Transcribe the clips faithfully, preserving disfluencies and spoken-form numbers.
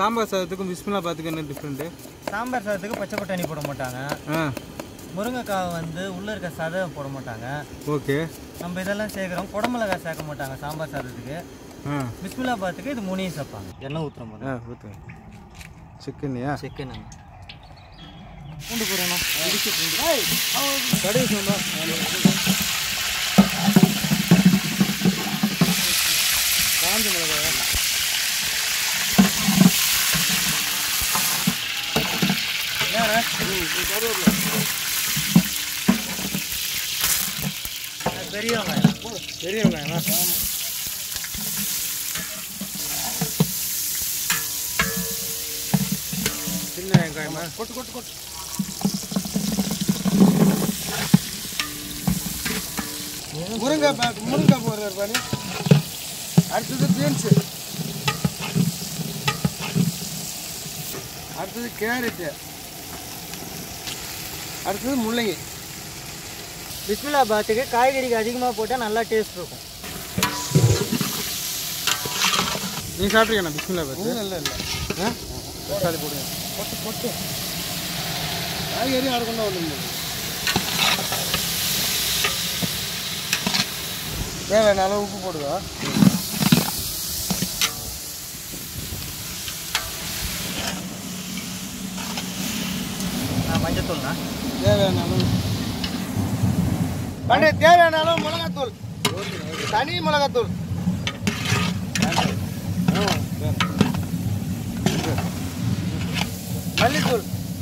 சாம்பார் சாதத்துக்கும் பிஸ்மில்லா பாத்துக்கு என்ன டிஃபரெண்ட்? சாம்பார் சாதத்துக்கு பச்சை பட்டாணி போட மாட்டாங்க. முருங்கைக்காய் வந்து உள்ள இருக்க சதை போட மாட்டாங்க. ஓகே. நம்ம இதெல்லாம் சேர்க்குறோம். குடமிளகாய் சேர்க்க மாட்டாங்க சாம்பார் சாதத்துக்கு. பிஸ்மில்லா பாத்துக்கு இது மூணையும் சேர்ப்பாங்க. எண்ணெய் ஊற்றுற மாதிரி. ஆ ஊற்றுங்க. சிக்கன்யா? சிக்கன் பூண்டு போடணும். கடைசி சொன்னா காஞ்ச மிளகாய் பெரிய வெங்காயம் பெரிய வெங்காயமா? சின்ன வெங்காயமா? கொட்டு கொட்டு கொட்டு. முருங்காய் முருங்காய் போடுறாரு பாரு. அடுத்தது பீன்ஸு, அடுத்தது கேரட்டு, அடுத்தது முள்ளங்கி. பிஸ்மில்லா பாத்துக்கு காய்கறிக்கு அதிகமாக போட்டால் நல்லா டேஸ்ட் இருக்கும். நீ சாப்பிட்ருக்கா பிஸ்மில்லா பாத்து? இல்லை இல்லை ஆ தக்காளி போடுங்க. கொட்டு கொட்டு. காய்கறி ஆடுக்கொண்டா ஒன்று தேவையான அளவு உப்பு போடுவா. மஞ்சத்தூள்ண்ணா தேவையான அளவு பண்ணி தேவையான அளவு மிளகாத்தூள், தனி மிளகாத்தூள், மல்லித்தூள்,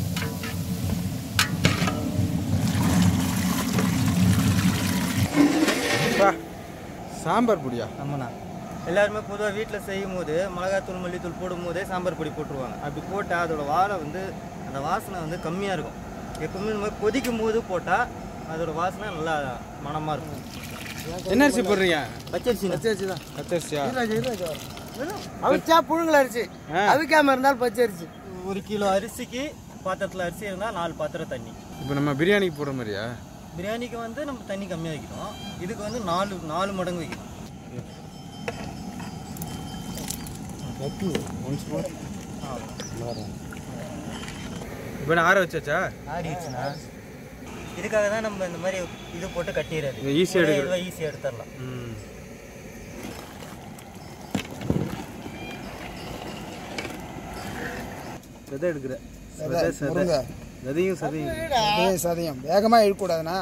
சாம்பார் பொடியா? ஆமாண்ணா. எல்லாருமே பொதுவாக வீட்டில் செய்யும் போது மிளகாத்தூள் மல்லித்தூள் போடும் போதே சாம்பார் பொடி போட்டுருவாங்க. அப்படி போட்டால் அதோட வாரம் வந்து அந்த வாசனை வந்து கம்மியாக இருக்கும். எப்பவுமே இந்த மாதிரி கொதிக்கும் போது போட்டால் அதோட வாசனை நல்லா மனமாக இருக்கும். என்ன அரிசி போடுறீங்க? பச்சரிசி. பச்சரிசி தான். பச்சரிசியா? அவிச்சா புழுங்கல் அரிசி, அவிக்காம இருந்தால் பச்சரிசி. ஒரு கிலோ அரிசிக்கு பாத்திரத்தில் அரிசி இருந்தால் நாலு பாத்திரம் தண்ணி. இப்போ நம்ம பிரியாணிக்கு போடுற மாதிரியா? பிரியாணிக்கு வந்து நம்ம தண்ணி கம்மியாக வைக்கணும். இதுக்கு வந்து நாலு நாலு மடங்கு வைக்கணும். இப்போ நான் ஆற வச்சாச்சா? ஆறிடுச்சுண்ணா. இதுக்காக தான் நம்ம இந்த மாதிரி இது போட்டு கட்டிடுறது. ஈஸியாக எடுக்க ஈஸியாக எடுத்துடலாம். சதை எடுக்கிற சதையும் சதையும் சதையும் வேகமாக எடுக்கக்கூடாதுண்ணா.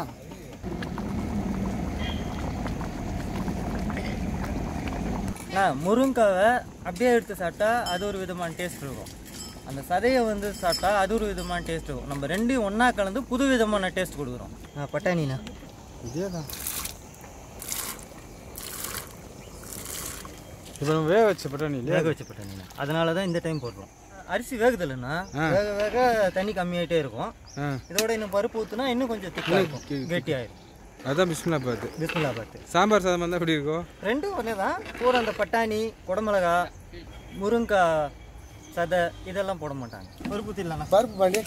முருங்காவை அப்படியே எடுத்து சாப்பிட்டா அது ஒரு விதமான டேஸ்ட் இருக்கும். அந்த சதையை வந்து சாப்பிட்டா அது ஒரு விதமான டேஸ்ட் இருக்கும். நம்ம ரெண்டையும் ஒன்றா கலந்து புது விதமான டேஸ்ட் கொடுக்குறோம். பட்டாணிண்ணா இதே தான். இப்போ நம்ம வேக வச்ச பட்டாணி வேக வச்ச பட்டாணிண்ணா. அதனால தான் இந்த டைம் போடுறோம். அரிசி வேகுதில்லைண்ணா, வேக வேக தண்ணி கம்மியாகிட்டே இருக்கும். இதோட இன்னும் பருப்பு ஊற்றுனா இன்னும் கொஞ்சம் திக்காக இருக்கும், கெட்டி ஆயிடும். அதான் பிஸ்மில்லா பாத்து. பிஸ்மில்லா பாத்து. சாம்பார் சாதம் வந்தால் எப்படி இருக்கும்? ரெண்டும் ஒன்றே தான். பூரா அந்த பட்டாணி, குடமிளகா, முருங்காய் சதை இதெல்லாம் போட மாட்டாங்க. பருப்பு ஊற்றிடலாண்ணா. பருப்பு பண்ணி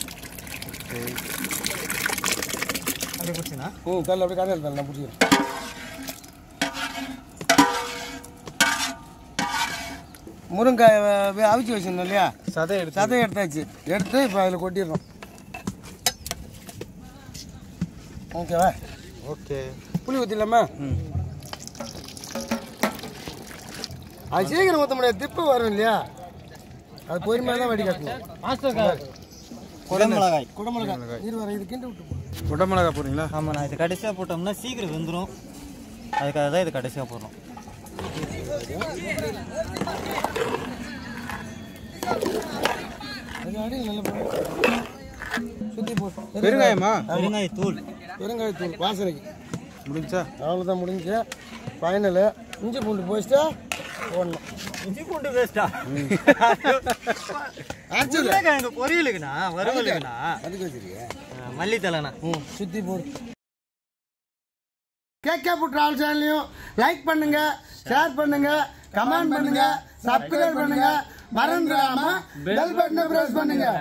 அப்படி பிடிச்சிண்ணா. ஓ கல் அப்படி கடையில் தரலாம் பிடிச்சிடும். முருங்காய் அவிச்சு வச்சிருந்தோம் இல்லையா? சதை எடுத்து சதை எடுத்தாச்சு. எடுத்து இப்போ அதில் கொட்டிடுறோம். ஓகேவா? ஓகே. புளி ஊற்றிடலாமா? ம். அது சீக்கிரம் ஊற்ற முடியாது, திப்பு வரும் இல்லையா? அது பொறுமையாக தான் வடி காட்டணும். குடமிளகாய். குடமிளகாய் இது வர இது கிண்டி விட்டு குடமிளகாய் போடுறீங்களா? ஆமாம். நான் இது கடைசியாக போட்டோம்னா சீக்கிரம் வெந்துடும். அதுக்காக தான் இது கடைசியாக போடுறோம். பெருங்காயமா? பெருங்காயத்தூள். பெருங்காயத்தூள் வாசனைக்கு முடிஞ்சா? அவ்வளோதான் முடிஞ்சு. ஃபைனலு இஞ்சி பூண்டு போஸ்ட்டா போடணும். இஞ்சி பூண்டு வேஸ்ட்டா? எங்க பொரியலுக்குண்ணா, வறுவலுக்குண்ணா. அதுக்கு வச்சிருக்கேன். மல்லித்தலைண்ணா. ம் சுற்றி போடு. கேகே ஃபுட் டிராவல் சேனலையும் லைக் பண்ணுங்க, ஷேர் பண்ணுங்க, கமெண்ட் பண்ணுங்க, சப்ஸ்கிரைப் பண்ணுங்க, மறந்துடாம பெல் பட்டனை பிரஸ் பண்ணுங்க.